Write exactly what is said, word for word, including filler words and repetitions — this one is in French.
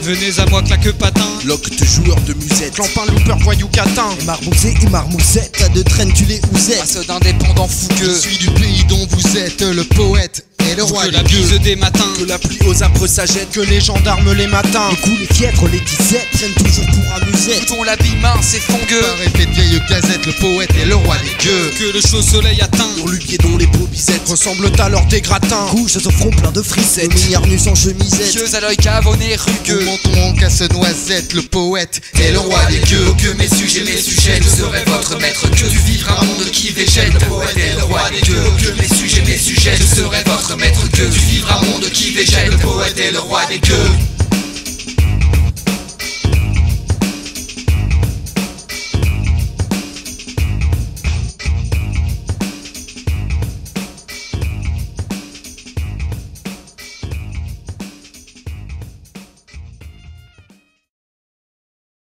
Venez à moi, claque patin. Locte joueur de musette, Clampin, looper, voyou, catin. Marmousé et marmousette, tas de traîne, tu les ousettes. Race d'indépendants fougueux. Je suis du pays dont vous êtes le poète et le roi Que des la bise gueux. des matins. que la pluie aux âpres s'ajette, Que les gendarmes les matins. Les coups, les fièvres, les disettes, traînent toujours pour amusette. Dont l'habit mince et fongueux. Par effet de vieille gazette, le poète et le roi des gueux. Que le chaud soleil atteint. sur le pied dont les peaux bisettes Ressemblent à leurs dégratins. Couches au front plein de frisettes, milliards nus sans chemisette. Pieuse à l'œil cavonné, Au rugueux. menton en casse-noisette, le poète et le roi des gueux. Que mes sujets, mes sujets, je serai votre maître. Que tu vivras un monde qui végète. Le poète et le roi des gueux. Que mes sujets, mes sujets, je serai votre maître. Que tu vivras un monde qui végète. Le poète et le roi des gueux.